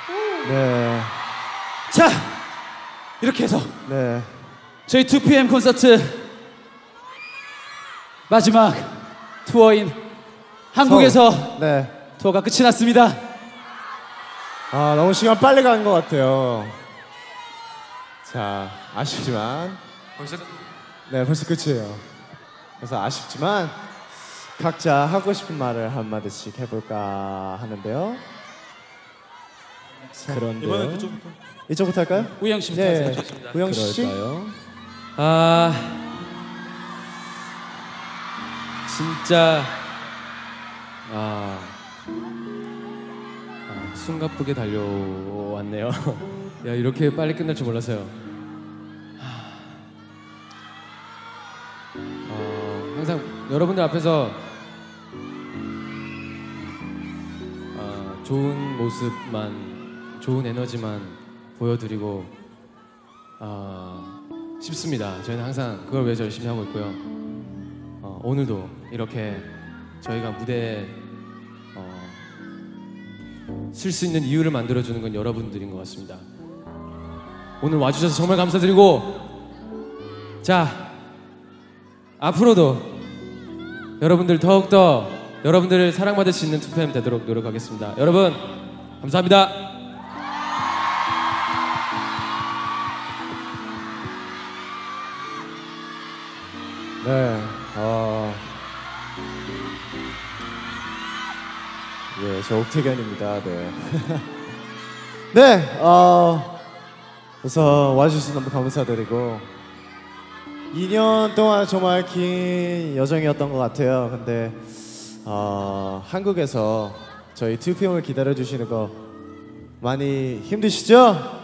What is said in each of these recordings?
네. 자, 이렇게 해서 네. 저희 2PM 콘서트 마지막 투어인 한국에서 네. 투어가 끝이 났습니다. 아, 너무 시간 빨리 가는 것 같아요. 자, 아쉽지만 벌써 끝이에요. 그래서 아쉽지만 각자 하고 싶은 말을 한마디씩 해볼까 하는데요. 그런데요. 이번엔 이쪽부터 할까요? 우영 씨부터 네. 하세요. 우영 씨. 그럴까요? 진짜 숨가쁘게 달려왔네요. 야, 이렇게 빨리 끝날 줄 몰랐어요. 항상 여러분들 앞에서 좋은 모습만, 좋은 에너지만 보여드리고 싶습니다. 저희는 항상 그걸 위해서 열심히 하고 있고요. 오늘도 이렇게 저희가 무대에 쓸 수 있는 이유를 만들어주는 건 여러분들인 것 같습니다. 오늘 와주셔서 정말 감사드리고, 자, 앞으로도 여러분들 더욱더 여러분들을 사랑받을 수 있는 2PM 되도록 노력하겠습니다. 여러분 감사합니다. 네. 네, 저 옥태견입니다. 네. 네. 그래서 와주셔서 너무 감사드리고 2년 동안 정말 긴 여정이었던 것 같아요. 근데 한국에서 저희 2PM을 기다려주시는 거 많이 힘드시죠?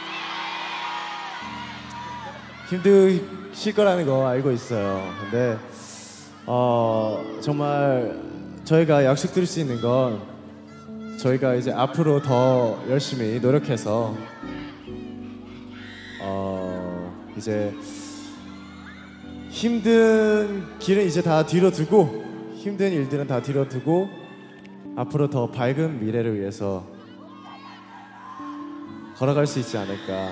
힘드실 거라는 거 알고 있어요. 근데 정말 저희가 약속드릴 수 있는 건 저희가 이제 앞으로 더 열심히 노력해서 이제 힘든 길은 이제 다 뒤로 두고 힘든 일들은 다 뒤로 두고 앞으로 더 밝은 미래를 위해서 걸어갈 수 있지 않을까.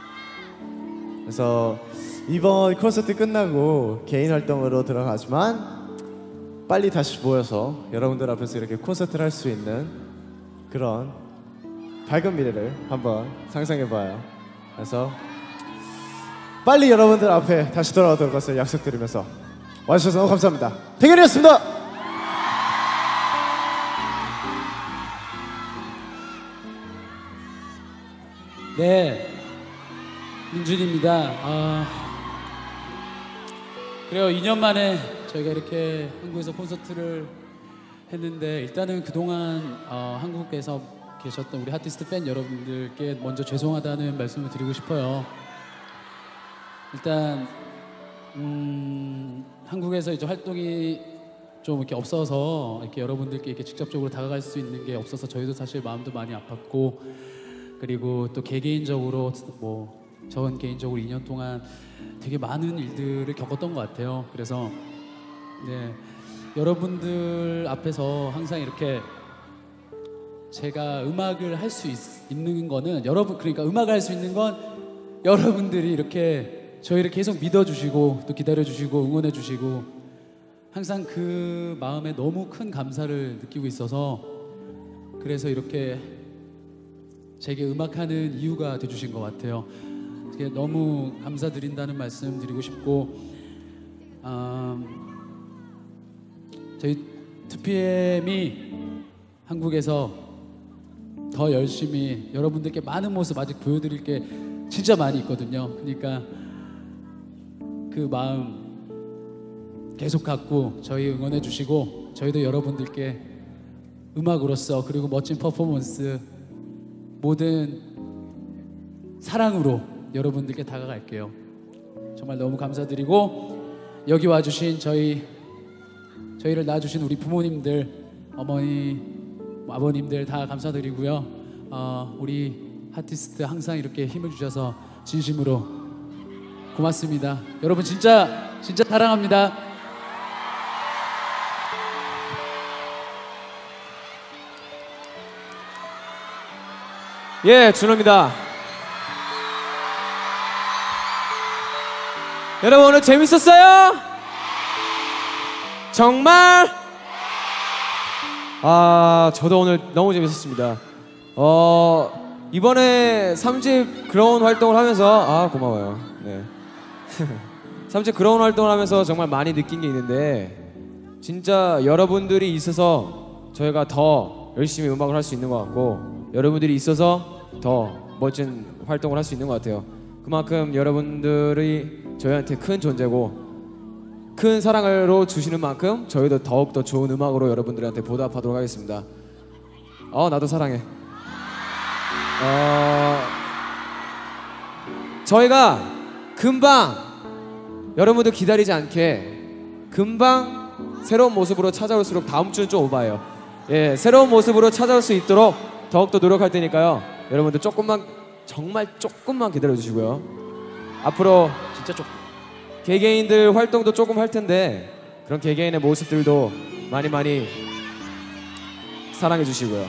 그래서 이번 콘서트 끝나고 개인 활동으로 들어가지만 빨리 다시 모여서 여러분들 앞에서 이렇게 콘서트를 할 수 있는 그런 밝은 미래를 한번 상상해봐요. 그래서 빨리 여러분들 앞에 다시 돌아오도록 것을 약속드리면서 와주셔서 너무 감사합니다. 태균이었습니다. 네, 민준입니다. 그래요. 2년 만에 저희가 이렇게 한국에서 콘서트를 했는데 일단은 그동안 한국에서 계셨던 우리 아티스트 팬 여러분들께 먼저 죄송하다는 말씀을 드리고 싶어요. 일단 한국에서 이제 활동이 좀 이렇게 없어서 이렇게 여러분들께 이렇게 직접적으로 다가갈 수 있는 게 없어서 저희도 사실 마음도 많이 아팠고, 그리고 또 개개인적으로 뭐 저는 개인적으로 2년 동안 되게 많은 일들을 겪었던 것 같아요. 그래서 네, 여러분들 앞에서 항상 이렇게 제가 음악을 할 수 있는 거는 그러니까 음악을 할 수 있는 건 여러분들이 이렇게 저희를 계속 믿어주시고 또 기다려주시고 응원해주시고 항상 그 마음에 너무 큰 감사를 느끼고 있어서, 그래서 이렇게 제게 음악하는 이유가 돼주신 것 같아요. 너무 감사드린다는 말씀 드리고 싶고, 저희 2PM이 한국에서 더 열심히 여러분들께 많은 모습 아직 보여드릴 게 진짜 많이 있거든요. 그러니까 그 마음 계속 갖고 저희 응원해 주시고, 저희도 여러분들께 음악으로서 그리고 멋진 퍼포먼스 모든 사랑으로 여러분들께 다가갈게요. 정말 너무 감사드리고, 여기 와주신 저희를 낳아주신 우리 부모님들, 어머니, 아버님들 다 감사드리고요. 우리 아티스트 항상 이렇게 힘을 주셔서 진심으로 고맙습니다. 여러분 진짜 사랑합니다. 예, 준호입니다. 여러분 오늘 재밌었어요? 정말? 저도 오늘 너무 재밌었습니다. 이번에 3집 그라운 활동을 하면서 고마워요. 네. 3집 그라운 활동을 하면서 정말 많이 느낀 게 있는데 진짜 여러분들이 있어서 저희가 더 열심히 음악을 할 수 있는 것 같고 여러분들이 있어서 더 멋진 활동을 할 수 있는 것 같아요. 그만큼 여러분들이 저희한테 큰 존재고 큰 사랑으로 주시는 만큼 저희도 더욱더 좋은 음악으로 여러분들한테 보답하도록 하겠습니다. 나도 사랑해. 저희가 금방 여러분들 기다리지 않게 금방 새로운 모습으로 찾아올수록 다음 주는 좀 오바예요. 예, 새로운 모습으로 찾아올 수 있도록 더욱더 노력할 테니까요. 여러분들 조금만 정말 조금만 기다려 주시고요. 앞으로 진짜 좀 개개인들 활동도 조금 할 텐데 그런 개개인의 모습들도 많이 사랑해 주시고요.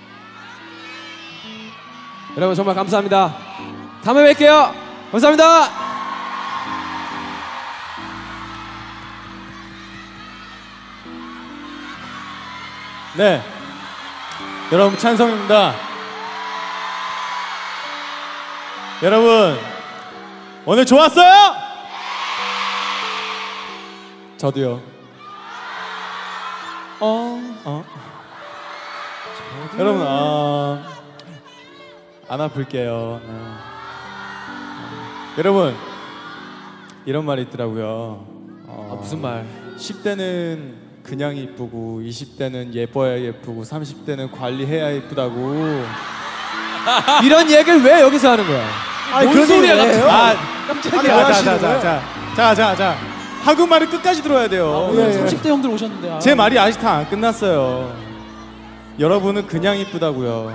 여러분 정말 감사합니다. 다음에 뵐게요. 감사합니다. 네, 여러분 찬성입니다. 여러분 오늘 좋았어요? 저도요. 여러분 안 아플게요. 여러분 이런 말이 있더라고요. 무슨 말? 10대는 그냥 이쁘고 20대는 예뻐야 예쁘고 30대는 관리해야 예쁘다고. 이런 얘기를 왜 여기서 하는 거야? 아니 뭔 소리야, 깜짝이야. 자. 한국말을 끝까지 들어야 돼요. 오늘 30대 형들 오셨는데 제 말이 아직 다 안 끝났어요. 여러분은 그냥 이쁘다고요.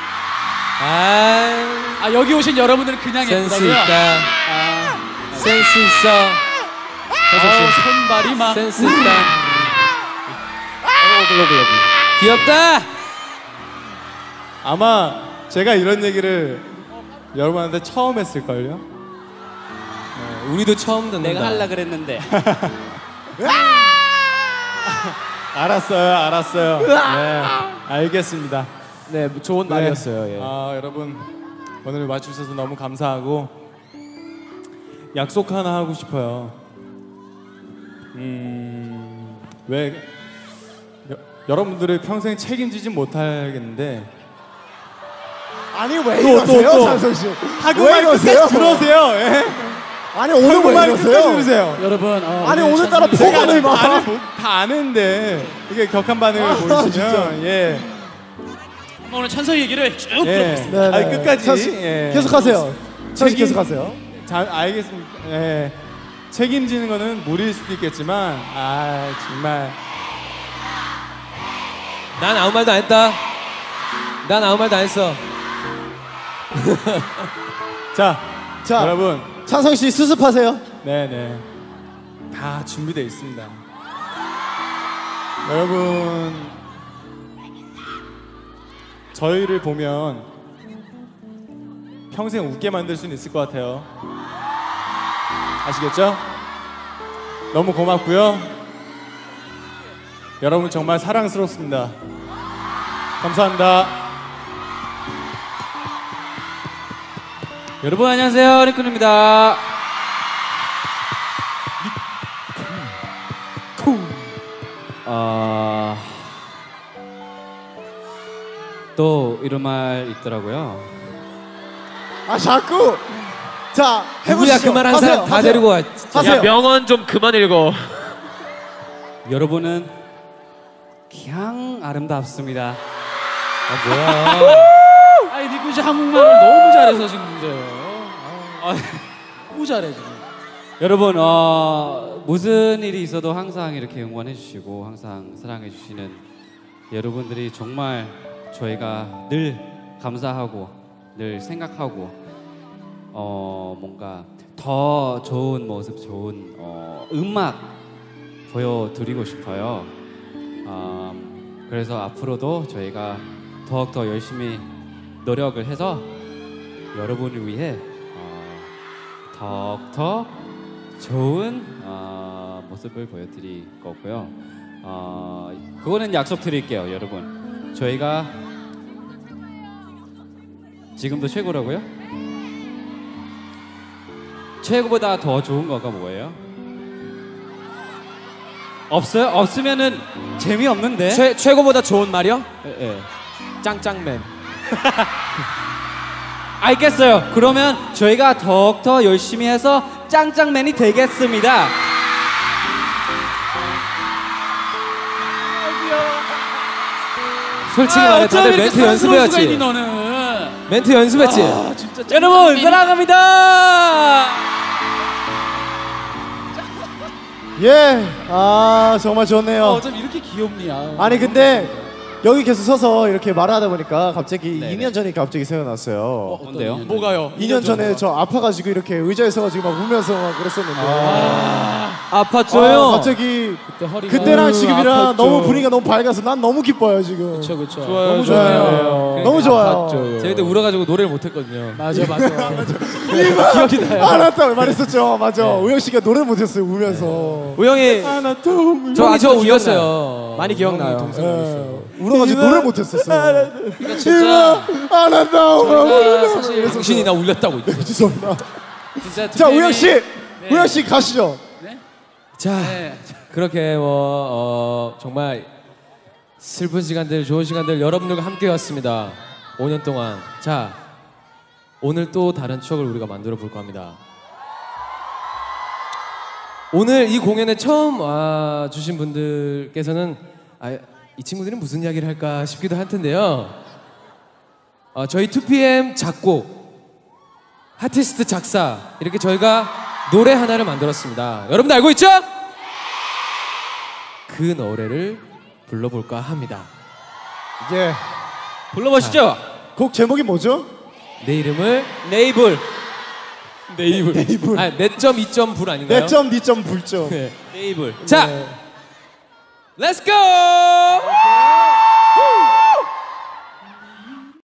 여기 오신 여러분들은 그냥 센스 예쁘다고요? 있다. 센스 있어. 손발이 막 센스 있다. 귀엽다. 아마 제가 이런 얘기를 여러분한테 처음 했을걸요? 우리도 처음 듣는다. 내가 하려 그랬는데. 알았어요. 네, 알겠습니다. 네, 좋은 말이었어요. 예. 여러분 오늘 와주셔서 너무 감사하고 약속 하나 하고 싶어요. 왜 여러분들을 평생 책임지진 못하겠는데 아니 왜 이러세요, 찬성 씨? 한국말 끝까지 들어오세요. 예? 아니 오늘 왜 한국말 끝까지 이러세요? 들으세요. 여러분 아니 오늘따라 찬성이- 폭언을 막. 다 아는데 이게 격한 반응을 보이시면 예. 오늘 찬성 얘기를 쭉 예. 들어보겠습니다. 아니 끝까지 찬 씨, 예. 계속하세요. 찬 씨 책임- 계속하세요. 잘 알겠습니다. 예. 책임지는 거는 무리일 수도 있겠지만 정말 난 아무 말도 안 했다. 난 아무 말도 안 했어. 자 여러분 찬성 씨 수습하세요. 네네 다 준비되어 있습니다. 여러분 저희를 보면 평생 웃게 만들 수는 있을 것 같아요. 아시겠죠? 너무 고맙고요. 여러분 정말 사랑스럽습니다. 감사합니다. 여러분 안녕하세요, 리쿤입니다. 또 이런 말 있더라고요. 자꾸 자 누구야 해보시죠. 그 말 한 하세요, 사람 다 하세요. 데리고 와. 하세요. 명언 좀 그만 읽어. 여러분은 그냥 아름답습니다. 아니 니쿠 씨 한국말을 너무 잘해서 지금 문제예요. 너무 잘해 지금. 여러분 무슨 일이 있어도 항상 이렇게 응원해 주시고 항상 사랑해 주시는 여러분들이 정말 저희가 늘 감사하고 늘 생각하고 뭔가 더 좋은 모습, 좋은 음악 보여드리고 싶어요. 그래서 앞으로도 저희가 더욱더 열심히 노력을 해서 여러분을 위해 더욱더 좋은 모습을 보여드릴 거고요. 그거는 약속드릴게요, 여러분. 저희가 지금도 최고라고요? 최고보다 더 좋은 거가 뭐예요? 없어요? 없으면은 재미없는데? 최고보다 좋은 말이요? 예. 짱짱맨. 알겠어요. 그러면 저희가 더욱더 열심히 해서 짱짱맨이 되겠습니다. 솔직히 말해 다들 멘트 연습해야지. 너는. 멘트 연습했지. 진짜 여러분 사랑합니다. 예, 아 정말 좋네요. 어쩜 이렇게 귀엽냐. 아니 근데 여기 계속 서서 이렇게 말하다 보니까 갑자기 네네. 2년 전이 갑자기 생각났어요. 뭔데요? 뭐가요? 2년 전에 저 아파가지고 이렇게 의자에 서가지고 막 울면서 막 그랬었는데 아팠죠요. 갑자기 그때 허리가 그때랑 지금이랑 아팠죠. 너무 분위기가 너무 밝아서 난 너무 기뻐요 지금. 그쵸. 좋아요. 너무 네. 좋네요. 너무 좋아요. 저희 그때 울어가지고 노래를 못했거든요. 맞아. 기억이 나요. 알았다 말했었죠. 맞아. 우영 씨가 노래 못했어요 울면서. 우영이 저 아직도 울렸어요. 많이 기억나요. 동생 울어가지고 노래 못했었어요. 그러니까 진짜 안한다. 사실 당신이 나 울렸다고 있죠. 죄송합니다. 진짜 자 우영 씨, 네. 우영 씨 가시죠. 자 네. 그렇게 정말 슬픈 시간들, 좋은 시간들 여러분들과 함께 왔습니다. 5년 동안. 자 오늘 또 다른 추억을 우리가 만들어 볼까 합니다. 오늘 이 공연에 처음 와 주신 분들께서는 이 친구들은 무슨 이야기를 할까 싶기도 할 텐데요. 저희 2PM 작곡, 아티스트 작사 이렇게 저희가 노래 하나를 만들었습니다. 여러분들 알고 있죠? 그 노래를 불러볼까 합니다. 이제 불러보시죠. 곡 제목이 뭐죠? 내 이름을 네이블. 네이블. 내점 2점 불 아닌가요? 내 점, 니점, 불점. 네. 네이블. 자, 렛츠 고!